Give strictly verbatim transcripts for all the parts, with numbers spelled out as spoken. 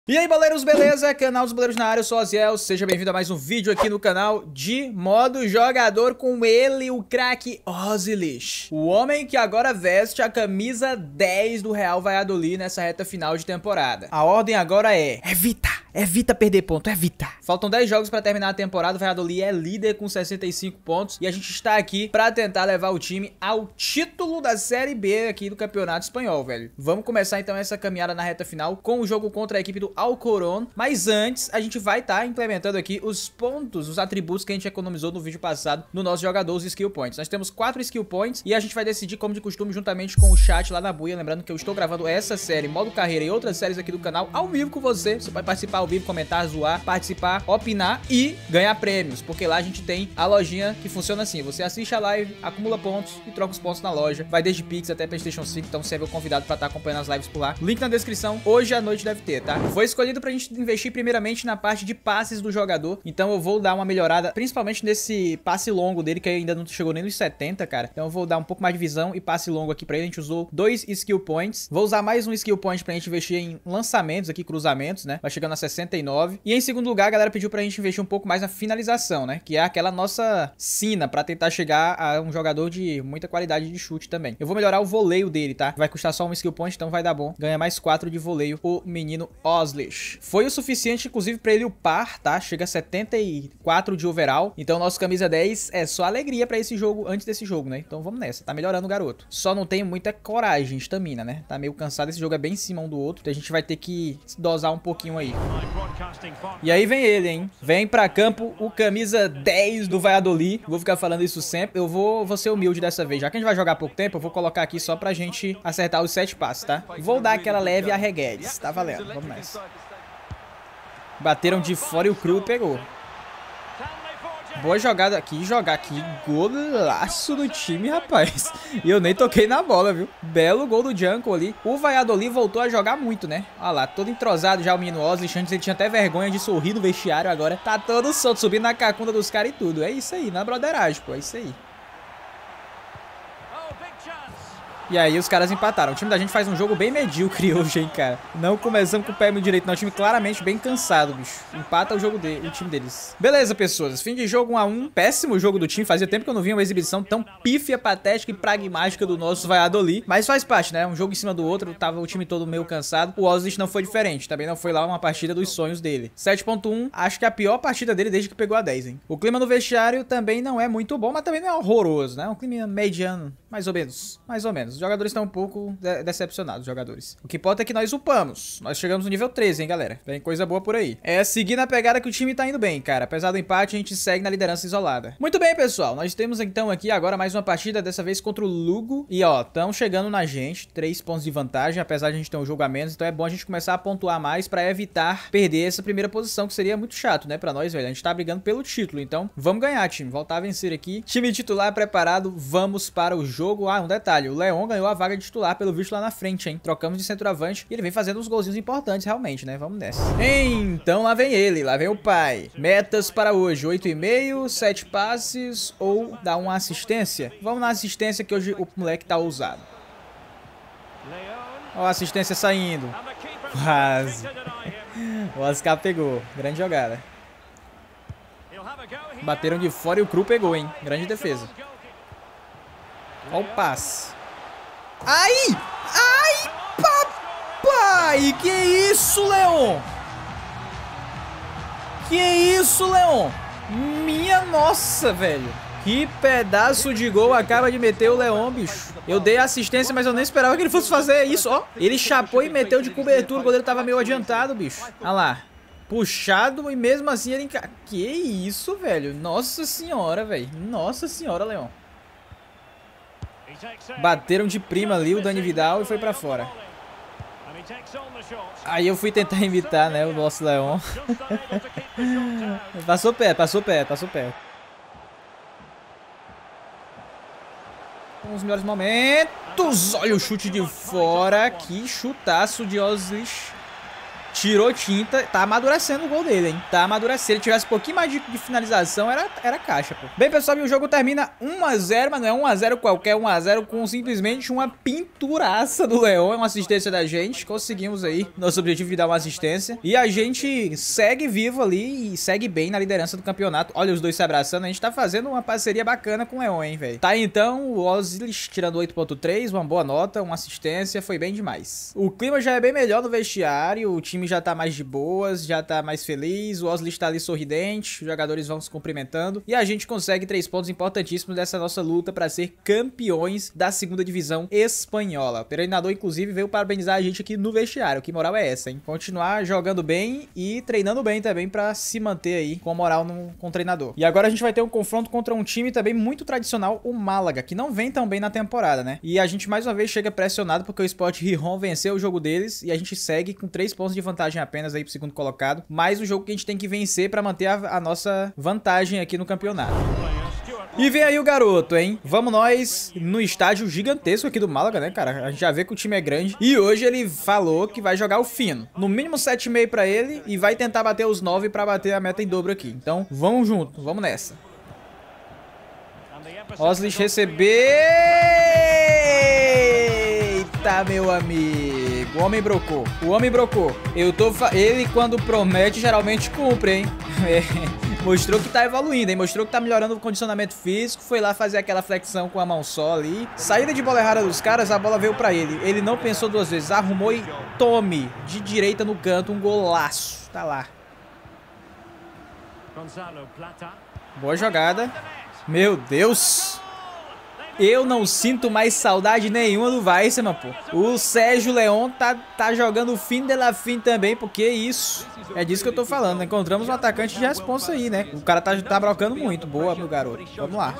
E aí, boleiros, beleza? Canal dos Boleiros na área, eu sou o Aziel, seja bem-vindo a mais um vídeo aqui no canal de modo jogador com ele, o craque Ozilix. O homem que agora veste a camisa dez do Real Valladolid nessa reta final de temporada. A ordem agora é evita, evita perder ponto, evita. Faltam dez jogos para terminar a temporada, o Valladolid é líder com sessenta e cinco pontos e a gente está aqui para tentar levar o time ao título da Série B aqui do Campeonato Espanhol, velho. Vamos começar então essa caminhada na reta final com o jogo contra a equipe do Alcorcón, mas antes a gente vai estar tá implementando aqui os pontos, os atributos que a gente economizou no vídeo passado no nosso jogador, os skill points. Nós temos quatro skill points e a gente vai decidir como de costume juntamente com o chat lá na buia, lembrando que eu estou gravando essa série, modo carreira e outras séries aqui do canal ao vivo com você. Você pode participar ao vivo, comentar, zoar, participar, opinar e ganhar prêmios, porque lá a gente tem a lojinha que funciona assim, você assiste a live, acumula pontos e troca os pontos na loja, vai desde Pix até PlayStation cinco, então você é meu convidado para estar acompanhando as lives por lá. Link na descrição, hoje à noite deve ter, tá? Foi escolhido pra gente investir primeiramente na parte de passes do jogador, então eu vou dar uma melhorada, principalmente nesse passe longo dele, que ainda não chegou nem nos setenta, cara. Então eu vou dar um pouco mais de visão e passe longo aqui pra ele. A gente usou dois skill points, vou usar mais um skill point pra gente investir em lançamentos aqui, cruzamentos, né? Vai chegando a sessenta e nove. E em segundo lugar, a galera pediu pra gente investir um pouco mais na finalização, né? Que é aquela nossa sina pra tentar chegar a um jogador de muita qualidade de chute também. Eu vou melhorar o voleio dele, tá? Vai custar só um skill point, então vai dar bom. Ganha mais quatro de voleio o menino Ozilix. Foi o suficiente, inclusive, pra ele upar, tá? Chega a setenta e quatro de overall. Então, nosso camisa dez é só alegria pra esse jogo, antes desse jogo, né? Então, vamos nessa. Tá melhorando o garoto. Só não tenho muita coragem, estamina, né? Tá meio cansado. Esse jogo é bem em cima um do outro. Então, a gente vai ter que dosar um pouquinho aí. E aí vem ele, hein? Vem pra campo o camisa dez do Valladolid. Vou ficar falando isso sempre. Eu vou, vou ser humilde dessa vez. Já que a gente vai jogar pouco tempo, eu vou colocar aqui só pra gente acertar os sete passes, tá? Vou dar aquela leve arreguedes. Tá valendo. Vamos nessa. Bateram de fora e o Cru pegou. Boa jogada aqui, jogar aqui. Golaço do time, rapaz. E eu nem toquei na bola, viu? Belo gol do Janko ali. O Valladolid voltou a jogar muito, né? Olha lá, todo entrosado já o menino Ozilix. Antes ele tinha até vergonha de sorrir no vestiário. Agora tá todo solto, subindo na cacunda dos caras e tudo. É isso aí, na broderagem, pô. É isso aí. E aí os caras empataram. O time da gente faz um jogo bem medíocre hoje, hein, cara. Não começamos com o pé direito, não. O time claramente bem cansado, bicho. Empata o jogo dele, o time deles. Beleza, pessoas. Fim de jogo um a um. Péssimo jogo do time. Fazia tempo que eu não via uma exibição tão pífia, patética e pragmática do nosso Valladolid. Mas faz parte, né? Um jogo em cima do outro. Tava o time todo meio cansado. O Ozilix não foi diferente. Também não foi lá uma partida dos sonhos dele. sete ponto um. Acho que é a pior partida dele desde que pegou a dez, hein. O clima no vestiário também não é muito bom, mas também não é horroroso, né? Um clima mediano. Mais ou menos. Mais ou menos. Os jogadores estão um pouco de decepcionados, os jogadores. O que importa é que nós upamos. Nós chegamos no nível treze, hein, galera. Vem coisa boa por aí. É seguir na pegada que o time tá indo bem, cara. Apesar do empate, a gente segue na liderança isolada. Muito bem, pessoal. Nós temos, então, aqui agora mais uma partida, dessa vez contra o Lugo. E, ó, estão chegando na gente. Três pontos de vantagem, apesar de a gente ter um jogo a menos. Então é bom a gente começar a pontuar mais pra evitar perder essa primeira posição, que seria muito chato, né, pra nós, velho. A gente tá brigando pelo título. Então, vamos ganhar, time. Voltar a vencer aqui. Time titular preparado. Vamos para o jogo. Ah, um detalhe. O Leon ganhou a vaga de titular, pelo visto, lá na frente, hein? Trocamos de centroavante e ele vem fazendo uns golzinhos importantes, realmente, né? Vamos nessa. Então, lá vem ele, lá vem o pai. Metas para hoje, oito e meio, sete passes ou dar uma assistência? Vamos na assistência que hoje o moleque tá ousado. Ó a assistência saindo. Quase. O Oscar pegou. Grande jogada. Bateram de fora e o Cru pegou, hein? Grande defesa. Ó o passe. Ai! Ai, papai! Que isso, Leon? Que isso, Leon? Minha nossa, velho. Que pedaço de gol acaba de meter o Leon, bicho. Eu dei assistência, mas eu nem esperava que ele fosse fazer isso, ó. Ele chapou e meteu de cobertura. O goleiro tava meio adiantado, bicho. Olha lá. Puxado e mesmo assim ele... Enca... Que isso, velho? Nossa senhora, velho. Nossa senhora, Leon. Bateram de prima ali o Dani Vidal e foi pra fora. Aí eu fui tentar imitar, né, o nosso Leon. Passou perto, passou perto, passou perto. Um dos melhores momentos. Olha o chute de fora. Que chutaço de Ozilix. tirou tinta, tá amadurecendo o gol dele, hein? Tá amadurecendo. Se ele tivesse um pouquinho mais de, de finalização, era, era caixa, pô. Bem, pessoal, e o jogo termina um a zero, mas não é um a zero qualquer, um a zero com simplesmente uma pinturaça do Leão, uma assistência da gente. Conseguimos aí nosso objetivo de dar uma assistência. E a gente segue vivo ali e segue bem na liderança do campeonato. Olha os dois se abraçando, a gente tá fazendo uma parceria bacana com o Leão, hein, velho. Tá, então, o Ozlish tirando oito ponto três, uma boa nota, uma assistência, foi bem demais. O clima já é bem melhor no vestiário, o time já tá mais de boas, já tá mais feliz, o Ozlish tá ali sorridente, os jogadores vão se cumprimentando e a gente consegue três pontos importantíssimos dessa nossa luta pra ser campeões da segunda divisão espanhola. O treinador, inclusive, veio parabenizar a gente aqui no vestiário, que moral é essa, hein? Continuar jogando bem e treinando bem também pra se manter aí com moral no, com o treinador. E agora a gente vai ter um confronto contra um time também muito tradicional, o Málaga, que não vem tão bem na temporada, né? E a gente mais uma vez chega pressionado porque o Sport Gijón venceu o jogo deles e a gente segue com três pontos de vantagem apenas aí pro segundo colocado, mais um jogo que a gente tem que vencer pra manter a, a nossa vantagem aqui no campeonato. E vem aí o garoto, hein? Vamos nós no estádio gigantesco aqui do Málaga, né, cara? A gente já vê que o time é grande. E hoje ele falou que vai jogar o fino. No mínimo sete e meio pra ele e vai tentar bater os nove pra bater a meta em dobro aqui. Então, vamos junto, vamos nessa. Ozlish recebeu. Eita, meu amigo. O homem brocou. O homem brocou. Eu tô fa... Ele, quando promete, geralmente cumpre, hein? É. Mostrou que tá evoluindo, hein? Mostrou que tá melhorando o condicionamento físico. Foi lá fazer aquela flexão com a mão só ali. Saída de bola errada dos caras, a bola veio pra ele. Ele não pensou duas vezes. Arrumou e tome. De direita no canto, um golaço. Tá lá. Boa jogada. Meu Deus. Eu não sinto mais saudade nenhuma do Weissman, pô. O Sérgio Leão tá, tá jogando o fim de la fim também, porque isso. É disso que eu tô falando. Encontramos um atacante de responsa aí, né? O cara tá, tá brocando muito. Boa, meu garoto. Vamos lá.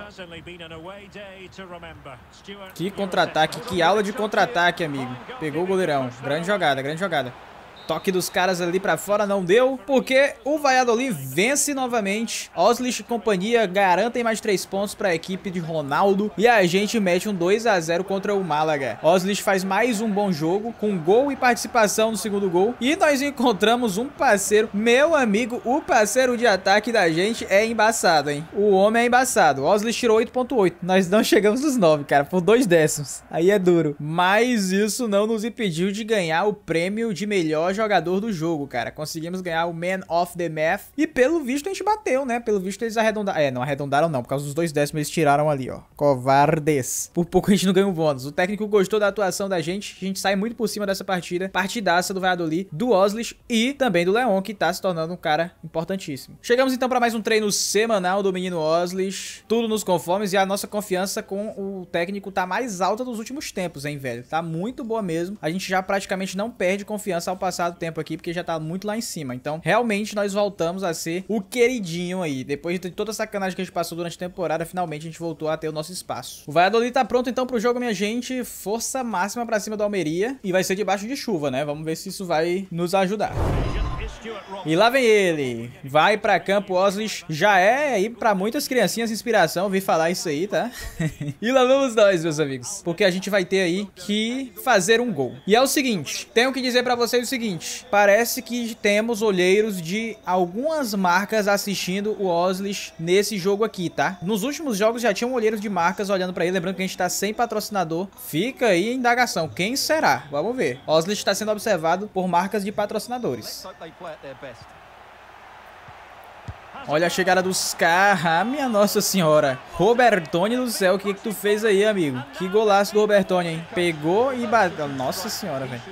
Que contra-ataque, que aula de contra-ataque, amigo. Pegou o goleirão. Grande jogada, grande jogada. Toque dos caras ali pra fora não deu, porque o Valladolid vence novamente. Ozlish e companhia garantem mais três pontos para a equipe de Ronaldo e a gente mete um dois a zero contra o Málaga. Ozlish faz mais um bom jogo, com gol e participação no segundo gol. E nós encontramos um parceiro, meu amigo, o parceiro de ataque da gente é embaçado, hein? O homem é embaçado. Ozlish tirou oito ponto oito. Nós não chegamos nos nove, cara, por dois décimos. Aí é duro. Mas isso não nos impediu de ganhar o prêmio de melhor jogador do jogo, cara. Conseguimos ganhar o Man of the Match e pelo visto a gente bateu, né? Pelo visto eles arredondaram. É, não arredondaram não, por causa dos dois décimos eles tiraram ali, ó. Covardes. Por pouco a gente não ganhou um bônus. O técnico gostou da atuação da gente, a gente sai muito por cima dessa partida. Partidaça do Valladolid, do Ozlish e também do Leão, que tá se tornando um cara importantíssimo. Chegamos então para mais um treino semanal do menino Ozlish. Tudo nos conformes e a nossa confiança com o técnico tá mais alta dos últimos tempos, hein, velho? Tá muito boa mesmo. A gente já praticamente não perde confiança ao passar do tempo aqui, porque já tá muito lá em cima. Então, realmente, nós voltamos a ser o queridinho aí. Depois de toda a sacanagem que a gente passou durante a temporada, finalmente a gente voltou a ter o nosso espaço. O Valladolid tá pronto, então, pro jogo, minha gente. Força máxima pra cima do Almeria. E vai ser debaixo de chuva, né? Vamos ver se isso vai nos ajudar. E lá vem ele. Vai pra campo, Ozlish. Já é aí pra muitas criancinhas inspiração vir falar isso aí, tá? E lá vamos nós, meus amigos. Porque a gente vai ter aí que fazer um gol. E é o seguinte, tenho que dizer pra vocês o seguinte. Parece que temos olheiros de algumas marcas assistindo o Ozlish nesse jogo aqui, tá? Nos últimos jogos já tinham olheiros de marcas olhando pra ele. Lembrando que a gente tá sem patrocinador. Fica aí a indagação. Quem será? Vamos ver. Ozlish está sendo observado por marcas de patrocinadores. Olha a chegada dos caras. Ah, minha nossa senhora. Robertoni do céu, o que que tu fez aí, amigo? Que golaço do Robertoni, hein? Pegou e bateu. Nossa senhora, velho.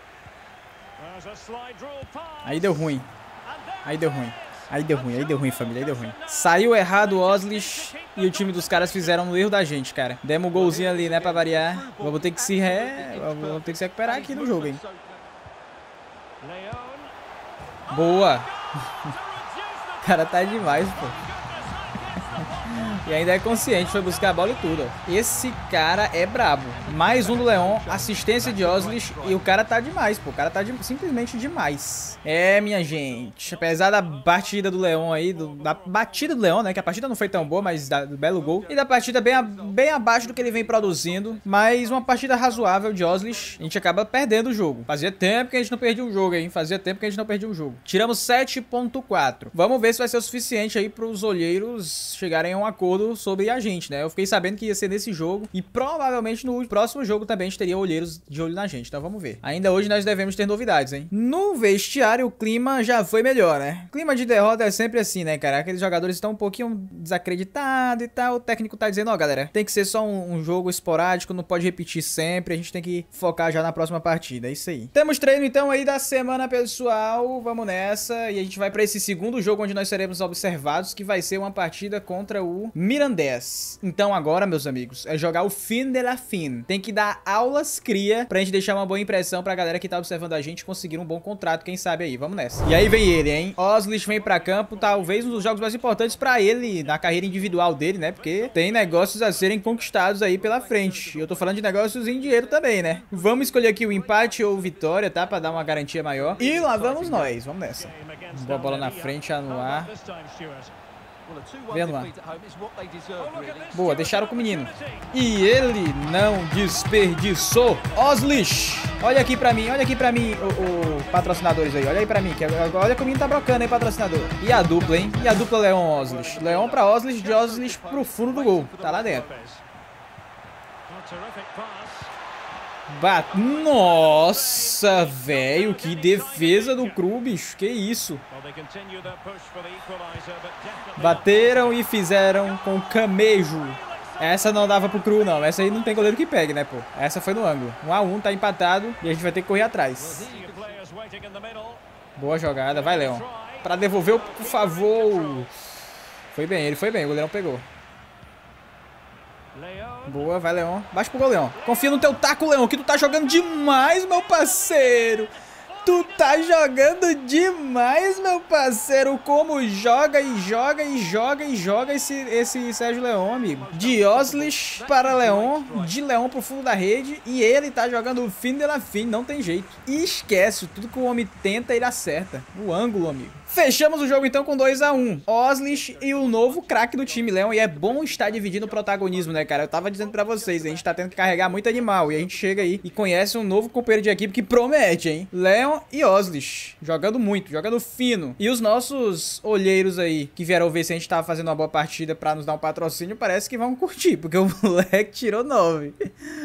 Aí deu ruim. Aí deu ruim. Aí deu ruim, aí deu ruim, família, aí deu ruim. Saiu errado o Ozlish e o time dos caras fizeram um erro da gente, cara. Demos um golzinho ali, né, pra variar. Vamos ter que se re... Vamos ter que se recuperar aqui no jogo, hein. Boa. O cara tá demais, pô. E ainda é consciente, foi buscar a bola e tudo, ó. Esse cara é brabo. Mais um do Leon, assistência de Oslich. E o cara tá demais, pô. O cara tá de, simplesmente demais. É, minha gente. Apesar da batida do Leon aí, do, da batida do Leon, né? Que a partida não foi tão boa, mas da, do belo gol. E da partida bem, a, bem abaixo do que ele vem produzindo. Mas uma partida razoável de Oslich. A gente acaba perdendo o jogo. Fazia tempo que a gente não perdia um jogo, hein? Fazia tempo que a gente não perdia um jogo. Tiramos sete ponto quatro. Vamos ver se vai ser o suficiente aí pros olheiros chegarem a um acordo sobre a gente, né? Eu fiquei sabendo que ia ser nesse jogo. E provavelmente no próximo jogo também a gente teria olheiros de olho na gente. Então vamos ver. Ainda hoje nós devemos ter novidades, hein? No vestiário o clima já foi melhor, né? O clima de derrota é sempre assim, né, cara? Aqueles jogadores estão um pouquinho desacreditados e tal. O técnico tá dizendo, ó, galera, tem que ser só um, um jogo esporádico, não pode repetir sempre. A gente tem que focar já na próxima partida. É isso aí. Temos treino então aí da semana, pessoal. Vamos nessa. E a gente vai pra esse segundo jogo onde nós seremos observados, que vai ser uma partida contra o Mirandés. Então agora, meus amigos, é jogar o fim de la fin. Tem que dar aulas cria pra gente deixar uma boa impressão pra galera que tá observando a gente conseguir um bom contrato, quem sabe aí. Vamos nessa. E aí vem ele, hein? Oslich vem pra campo, talvez um dos jogos mais importantes pra ele na carreira individual dele, né? Porque tem negócios a serem conquistados aí pela frente. E eu tô falando de negócios em dinheiro também, né? Vamos escolher aqui o empate ou vitória, tá? Pra dar uma garantia maior. E lá vamos nós. Vamos nessa. Boa bola na frente, anular. Vem anular. Boa, deixaram com o menino. E ele não desperdiçou. Oslich, olha aqui pra mim, olha aqui pra mim, o, o patrocinadores aí. Olha aí pra mim, que olha que o menino tá brocando aí, patrocinador. E a dupla, hein? E a dupla Leon Oslich. Leon pra Oslich, de Oslich pro fundo do gol. Tá lá dentro. Bat... Nossa, velho, que defesa do Cru, bicho, que isso. Bateram e fizeram com camejo. Essa não dava pro Cru, não. Essa aí não tem goleiro que pegue, né, pô? Essa foi no ângulo. um a um, tá empatado e a gente vai ter que correr atrás. Boa jogada, vai, Leon. Pra devolver, por favor. Foi bem, ele foi bem, o goleirão pegou. Boa, vai, Leon. Baixa pro gol, Leon. Confia no teu taco, Leon, que tu tá jogando demais, meu parceiro. Tu tá jogando demais, meu parceiro. Como joga e joga e joga e joga esse, esse Sérgio Leon, amigo. De Oslich para Leon, de Leon pro fundo da rede. E ele tá jogando o fim de la fin, não tem jeito. E esquece, tudo que o homem tenta, ele acerta. O ângulo, amigo. Fechamos o jogo então com dois a um. Oslich e o novo craque do time, Leon. E é bom estar dividindo o protagonismo, né, cara? Eu tava dizendo pra vocês, a gente tá tendo que carregar muito animal. E a gente chega aí e conhece um novo companheiro de equipe que promete, hein? Leon e Oslich. Jogando muito, jogando fino. E os nossos olheiros aí, que vieram ver se a gente tava fazendo uma boa partida pra nos dar um patrocínio, parece que vão curtir. Porque o moleque tirou nove.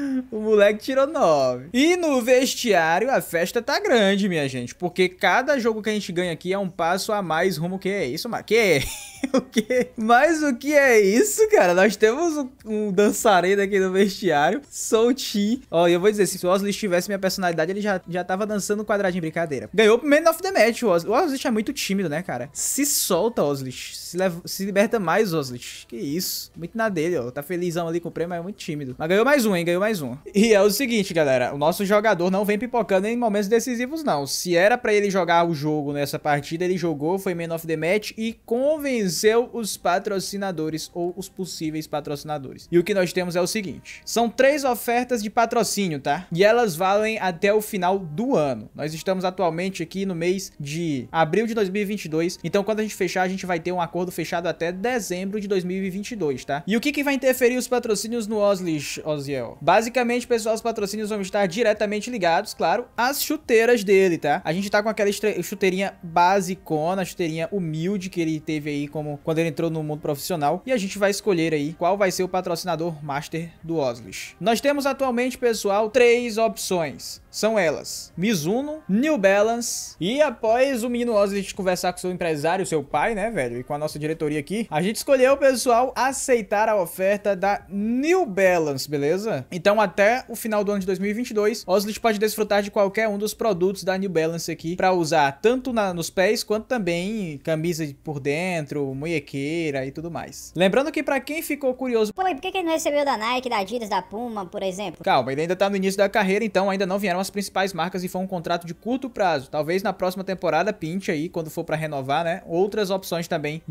O moleque tirou nove. E no vestiário a festa tá grande, minha gente. Porque cada jogo que a gente ganha aqui é um passo a mais rumo. Que é isso, mas que o que? Mas o que é isso, cara? Nós temos um, um dançarino aqui no vestiário, soltinho. Ó, eu vou dizer, se o Oslich tivesse minha personalidade, ele já, já tava dançando quadradinho, brincadeira. Ganhou pro Man of the Match, o Oslich. O Oslich é muito tímido, né, cara? Se solta, Oslich. Se, leva, se liberta mais, Oslich. Que isso. Muito na dele, ó. Tá felizão ali com o prêmio, mas é muito tímido. Mas ganhou mais um, hein? Ganhou mais um. E é o seguinte, galera. O nosso jogador não vem pipocando em momentos decisivos, não. Se era pra ele jogar o jogo nessa partida, ele jogou, foi Man of the Match e convenceu os patrocinadores ou os possíveis patrocinadores. E o que nós temos é o seguinte. São três ofertas de patrocínio, tá? E elas valem até o final do ano. Nós estamos atualmente aqui no mês de abril de dois mil e vinte e dois. Então, quando a gente fechar, a gente vai ter um acordo fechado até dezembro de dois mil e vinte e dois, tá? E o que que vai interferir os patrocínios no Oslich, Oziel? Basicamente, pessoal, os patrocínios vão estar diretamente ligados, claro, às chuteiras dele, tá? A gente tá com aquela chuteirinha basicona, a chuteirinha humilde que ele teve aí como quando ele entrou no mundo profissional. E a gente vai escolher aí qual vai ser o patrocinador master do Oslich. Nós temos atualmente, pessoal, três opções. São elas: Mizuno, New Balance. E após o menino Oslich conversar com seu empresário, seu pai, né, velho, e com a nossa diretoria aqui, a gente escolheu, pessoal, aceitar a oferta da New Balance, beleza? Então, até o final do ano de dois mil e vinte e dois, Oslich pode desfrutar de qualquer um dos produtos da New Balance aqui pra usar tanto na, nos pés quanto também camisa por dentro, munhequeira e tudo mais. Lembrando que pra quem ficou curioso... Pô, e por que que ele não recebeu da Nike, da Adidas, da Puma, por exemplo? Calma, ele ainda tá no início da carreira, então ainda não vieram as principais marcas e foi um contrato de curto prazo. Talvez na próxima temporada pinte aí, quando for pra renovar, né, outras opções também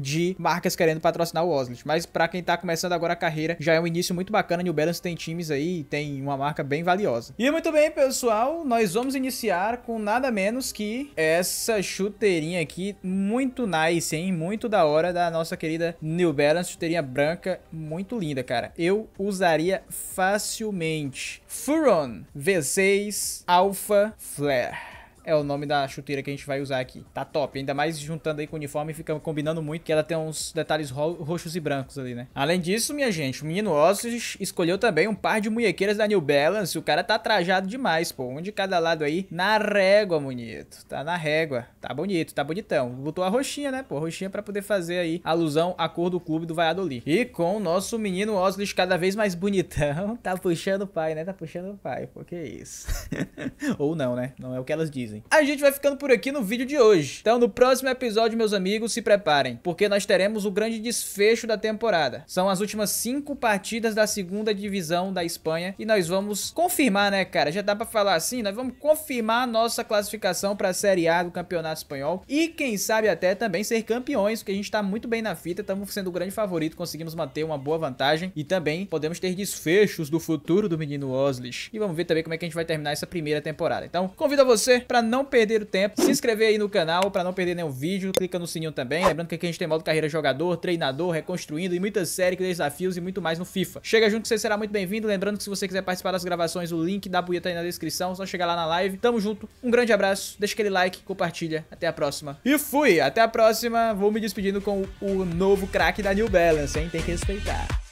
de marcas querendo patrocinar o Ozlish. Mas pra quem tá começando agora a carreira, já é um início muito bacana. New Balance tem times aí, tem uma marca bem valiosa. E muito bem, pessoal, nós vamos iniciar com nada menos que essa chuteirinha aqui, muito nice, hein? Muito da hora, da nossa querida New Balance, chuteirinha branca, muito linda, cara. Eu usaria facilmente. Furon V seis Alpha Flare é o nome da chuteira que a gente vai usar aqui. Tá top, ainda mais juntando aí com o uniforme, fica combinando muito, que ela tem uns detalhes ro roxos e brancos ali, né? Além disso, minha gente, o menino Ozlish escolheu também um par de munhequeiras da New Balance. O cara tá trajado demais, pô. Um de cada lado aí, na régua, bonito. Tá na régua. Tá bonito, tá bonitão. Botou a roxinha, né, pô? Roxinha pra poder fazer aí alusão à cor do clube do Valladolid. E com o nosso menino Ozlish cada vez mais bonitão. Tá puxando o pai, né? Tá puxando o pai. Pô, que isso? Ou não, né? Não é o que elas dizem. A gente vai ficando por aqui no vídeo de hoje. Então no próximo episódio, meus amigos, se preparem, porque nós teremos o grande desfecho da temporada. São as últimas cinco partidas da segunda divisão da Espanha e nós vamos confirmar, né, cara? Já dá pra falar assim, nós vamos confirmar a nossa classificação pra Série A do Campeonato Espanhol e quem sabe até também ser campeões, porque a gente tá muito bem na fita, estamos sendo o grande favorito, conseguimos manter uma boa vantagem e também podemos ter desfechos do futuro do menino Ozlish. E vamos ver também como é que a gente vai terminar essa primeira temporada. Então, convido a você pra não perder o tempo, se inscrever aí no canal pra não perder nenhum vídeo, clica no sininho também, lembrando que aqui a gente tem modo carreira jogador, treinador, reconstruindo e muitas séries, desafios e muito mais no FIFA. Chega junto que você será muito bem-vindo, lembrando que se você quiser participar das gravações, o link da buia tá aí na descrição, só chegar lá na live. Tamo junto, um grande abraço, deixa aquele like, compartilha, até a próxima. E fui, até a próxima, vou me despedindo com o novo craque da New Balance, hein, tem que respeitar.